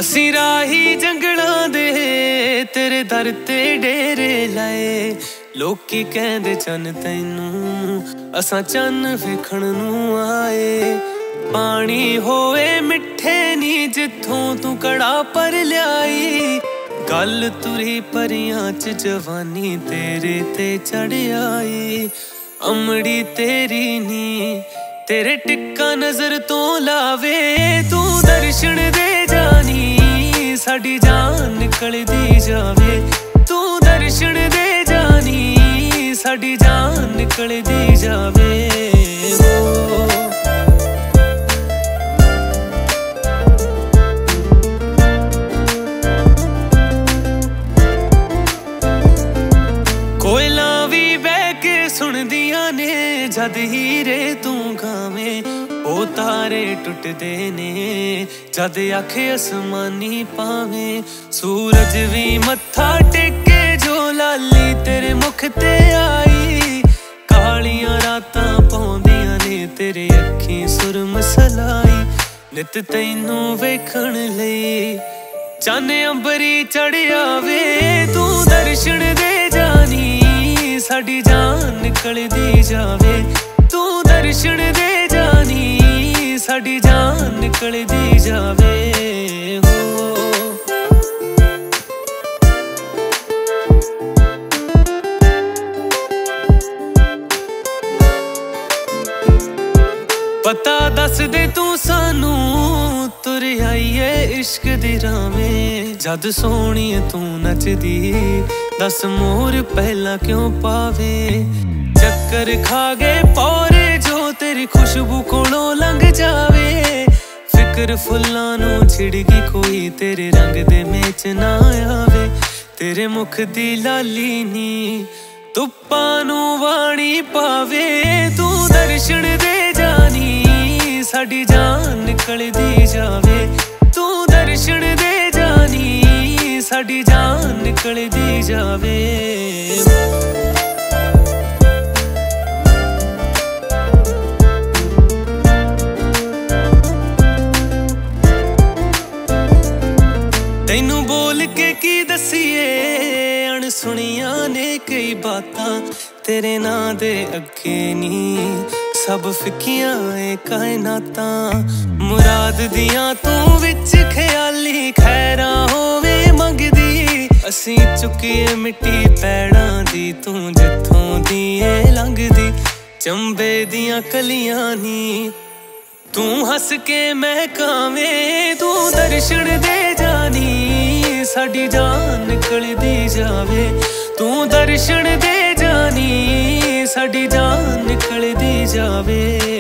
ਅਸੀਂ ਰਾਹੀ ਜੰਗਲਾਂ ਦੇ तेरे दर ते डेरे लाए। लोकी कहंदे चन तैनू असां चन वेखण नू आए। पानी होए मिठे नी जिथों तू कड़ा पर लियाई। गल तुरी परियां च जवानी तेरे ते चढ़ आई। अमड़ी तेरी नी तेरे टिक्का नजर तो लावे। तू दर्शन दे जानी साडी जान निकलदी जावे। तू दर्शन दे जानी साडी जान निकलदी जावे। कोयला भी बह के सुनदियां ने जद हीरे तू गावे। ओ तारे टुटदे ने जद आखे आसमानी पावे। सूरज भी मत्था टेके जो लाली तेरे मुख ते आई। कालियां रातां पौंदियां ने तेरे अखीं सुरम सलाई। नित तैनू वेखण लई चन अंबरी चढ़ आवे। तू दर्शन दे जानी साडी जान निकलदी जावे। तू दर्शन दे जानी साडी जान निकलदी जावे। पता दस दे तू सानू तुर आईए इश्क दी रावें। जद सोहणी तू नचदी दस मोर पहला क्यों पावे। चक्कर खा गए पौरे जो तेरी खुशबू कोलों लंघ जावे। फिक्र फुल्लां नू छिड़गी कोई तेरे रंग दे मेच ना आवे। तेरे मुख दी लाली नी धुप्पां नू वाणी पावे। तू दर्शन दे जानी साडी जान निकलदी जावे। तू दर्शन दे जानी साडी जान निकलदी जावे। तैनू बोल के की दसीए अणसुनियां ने कई बातां। तेरे नां दे अगे नी सब फिकियां ए कायनातां। मुराद दियां तू विच ख्याली खैरां होवे मंगदी। असीं चुकीए मिट्टी पैड़ां दी तू जिथों दी ए लंघदी। चंबे दियां कलियां नी तू हस के महकावे। तू दर्शन दे जानी साडी जान निकलदी जावे। तू दर्शन दे जानी साडी जान निकलदी जावे।